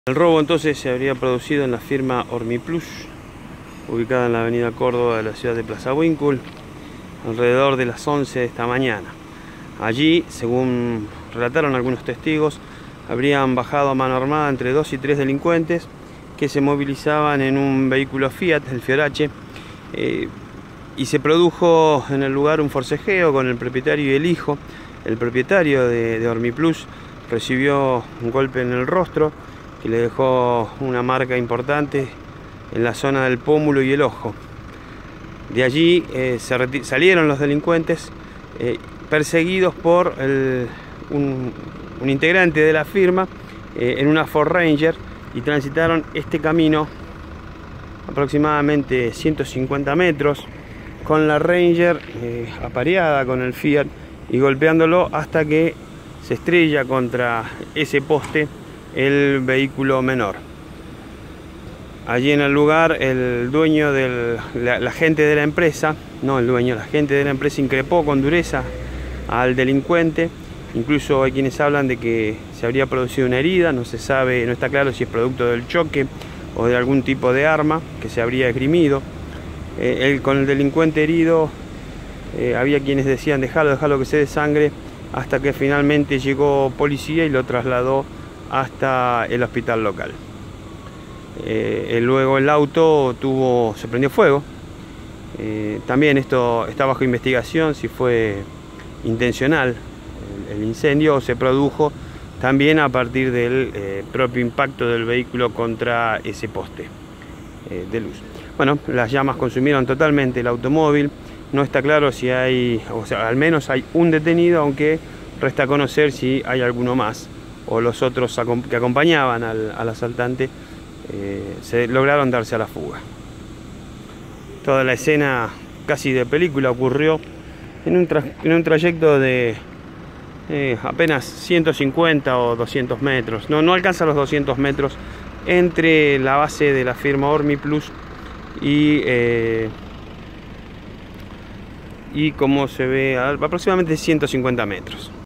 El robo entonces se habría producido en la firma Hormiplus, ubicada en la avenida Córdoba de la ciudad de Plaza Huíncul, alrededor de las 11 de esta mañana. Allí, según relataron algunos testigos, habrían bajado a mano armada entre 2 y 3 delincuentes que se movilizaban en un vehículo Fiat, el Fiorache, y se produjo en el lugar un forcejeo con el propietario y el hijo. El propietario de Hormiplus recibió un golpe en el rostro que le dejó una marca importante en la zona del pómulo y el ojo. De allí salieron los delincuentes perseguidos por un integrante de la firma en una Ford Ranger, y transitaron este camino aproximadamente 150 metros con la Ranger apareada con el Fiat y golpeándolo hasta que se estrella contra ese poste el vehículo menor. Allí en el lugar el dueño la gente de la empresa, la gente de la empresa increpó con dureza al delincuente. Incluso hay quienes hablan de que se habría producido una herida, no se sabe, no está claro si es producto del choque o de algún tipo de arma que se habría esgrimido. Con el delincuente herido había quienes decían déjalo que se dé sangre, hasta que finalmente llegó policía y lo trasladó hasta el hospital local. Luego el auto se prendió fuego. También esto está bajo investigación, si fue intencional el incendio o se produjo también a partir del propio impacto del vehículo contra ese poste de luz. Bueno, las llamas consumieron totalmente el automóvil. No está claro si hay, al menos hay un detenido, aunque resta conocer si hay alguno más o los otros que acompañaban al asaltante se lograron darse a la fuga. Toda la escena casi de película ocurrió en un trayecto de apenas 150 o 200 metros, no alcanza los 200 metros entre la base de la firma Hormiplus y como se ve, aproximadamente 150 metros.